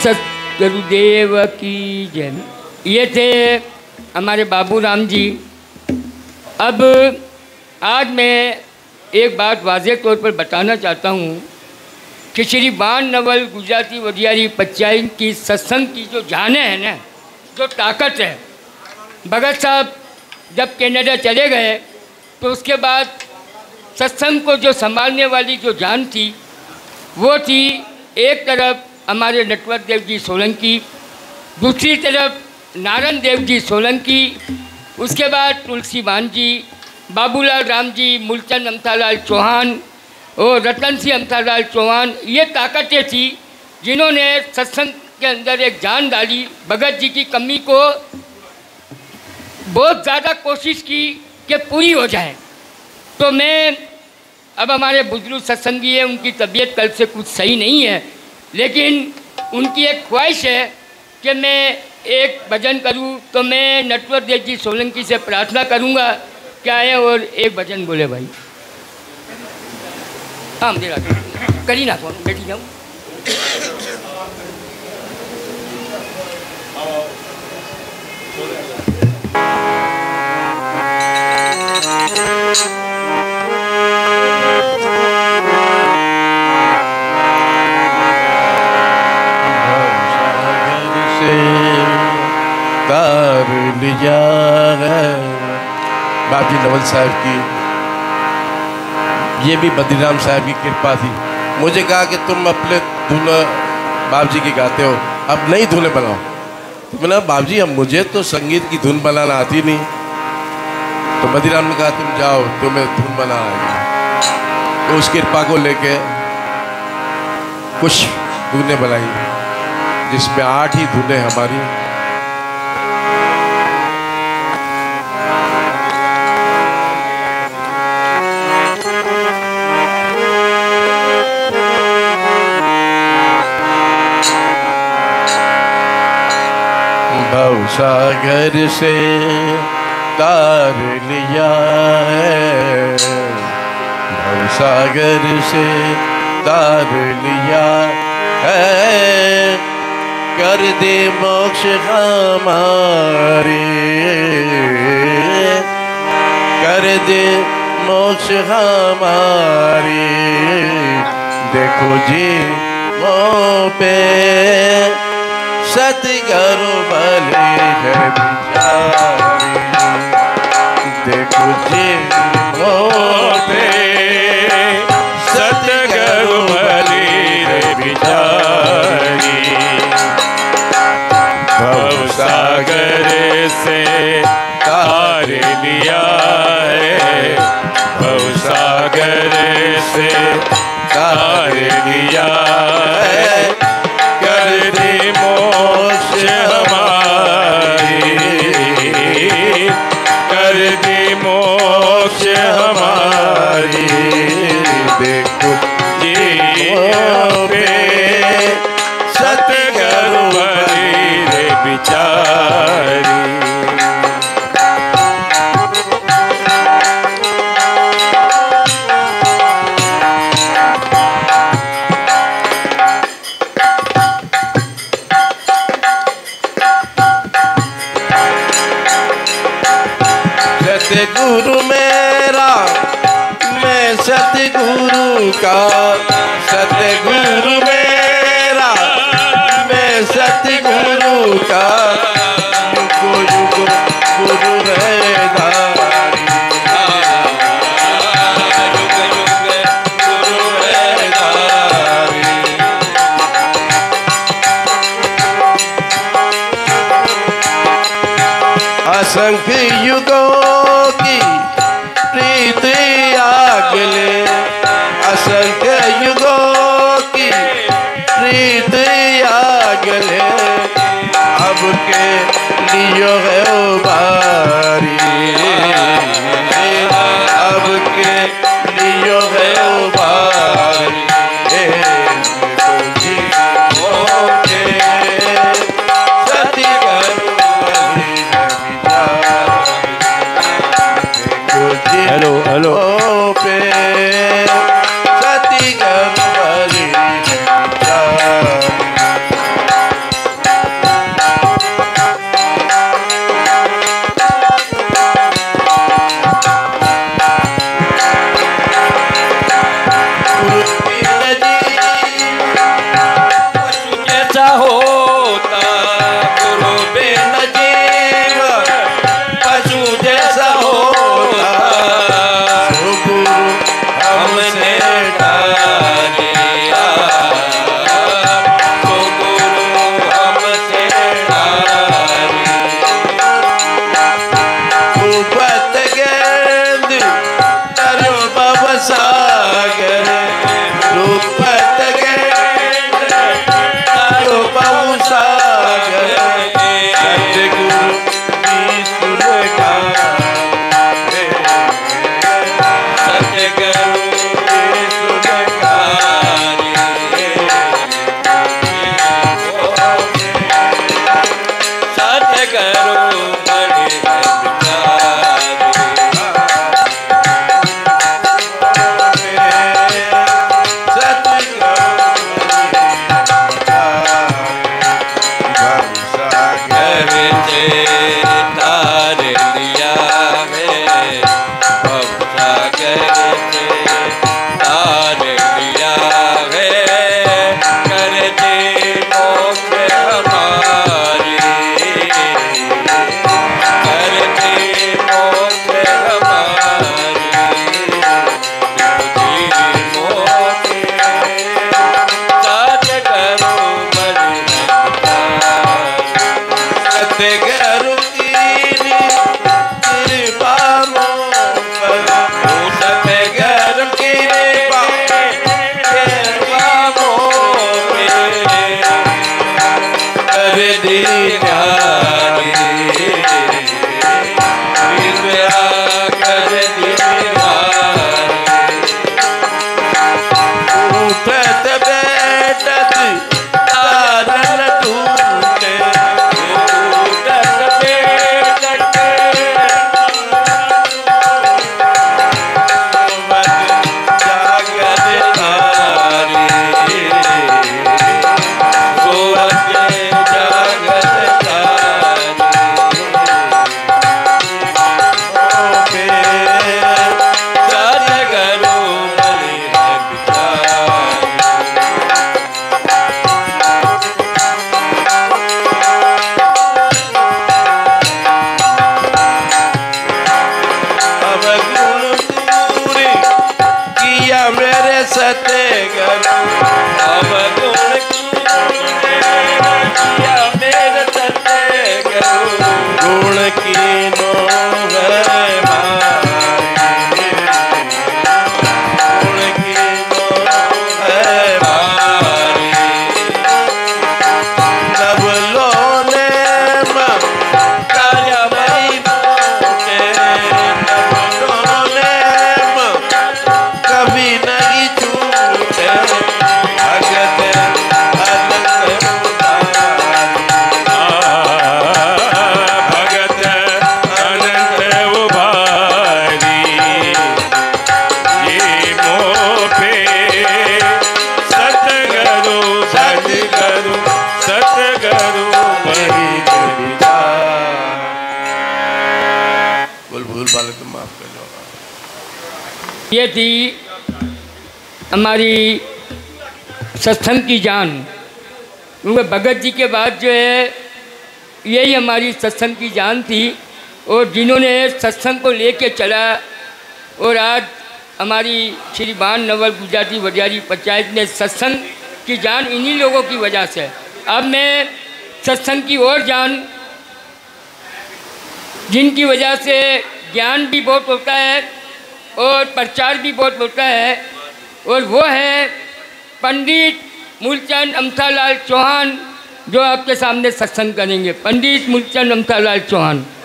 सतगुरुदेव की जय। ये थे हमारे बाबू राम जी। अब आज मैं एक बात वाज़ेह तौर पर बताना चाहता हूँ कि श्री बाण नवल गुजराती वडियारी पचाई की सत्संग की जो जान है ना, जो ताकत है, भगत साहब जब कनाडा चले गए तो उसके बाद सत्संग को जो संभालने वाली जो जान थी वो थी एक तरफ हमारे नटवर देव जी सोलंकी, दूसरी तरफ नारायण देव जी सोलंकी, उसके बाद तुलसी बान जी, बाबूलाल राम जी, मूलचंद अमथालाल चौहान और रतन सिंह अमथालाल चौहान। ये ताकतें थी जिन्होंने सत्संग के अंदर एक जान डाली। भगत जी की कमी को बहुत ज़्यादा कोशिश की कि पूरी हो जाए। तो मैं अब हमारे बुजुर्ग सत्संगी है, उनकी तबीयत कल से कुछ सही नहीं है, लेकिन उनकी एक ख्वाहिश है कि मैं एक भजन करूं। तो मैं नटवर देव जी सोलंकी से प्रार्थना करूंगा कि आए और एक भजन बोले भाई। हाँ मेरा करी ना कौन बैठी जाऊँ। तार लिया है बाबी नवल साहब की, ये भी बद्रीराम साहब की कृपा थी। मुझे कहा कि तुम अपने धुन बाप जी की गाते हो, अब नई धुनें बनाओ। तो मैंने कहा बाप जी अब मुझे तो संगीत की धुन बनाना आती नहीं। तो बद्रीराम ने कहा तुम जाओ, तुम्हें धुन बना आएगी। तो उस कृपा को लेके कुछ धुनें बनाई, जिसमें 8 ही धुनें हमारी। भवसागर से तार लिया है, भवसागर से तार लिया है, कर दे मोक्ष हमारे, कर दे मोक्ष हमारे। देखो जी मोह पे सतगुरु भले है बिचारी, देखो जी मोह पे सतगुरु भले है बिचारी। भवसागर से तार लिया है, भवसागर से तार लिया है, कर दे मोक्ष हमारी, कर दे मोक्ष हमारी। देखो जी पे सतगुरु भली रे बिचारी। सतगुरु मेरा मैं सतगुरु का, सतगुरु मेरा मैं सतगुरु का, युगो युगो गुरु रहधारी, युग युग गुरु रहधारी। असंख्य युगों की प्रीत आगले, असंख्य युगों की प्रीत आगले, अब के लियो है उबारी, अब के लियो है उबारी। हेलो हेलो पे सती सतगुरु अवगुण किया मेरे सतगुरु गुण कीनो है भारी गुण कीनो है भारी नव लोने कार्य मई के नव लोने कभी नहीं छूटे भगत अनंत भगत अनंत उभारी ये मोपे सतगुरु सतगुरु सतगुरु मही गिरिजा। भूल वाले तो माफ कर दो। ये थी हमारी सत्संग की जान, क्योंकि भगत जी के बाद जो है यही हमारी सत्संग की जान थी, और जिन्होंने सत्संग को लेके चला, और आज हमारी श्री बाण नवल गुजराती वडियारी पंचायत में सत्संग की जान इन्हीं लोगों की वजह से। अब मैं सत्संग की और जान, जिनकी वजह से ज्ञान भी बहुत होता है और प्रचार भी बहुत होता है, और वो है पंडित मूलचंद अमथालाल चौहान, जो आपके सामने सत्संग करेंगे। पंडित मूलचंद अमथालाल चौहान।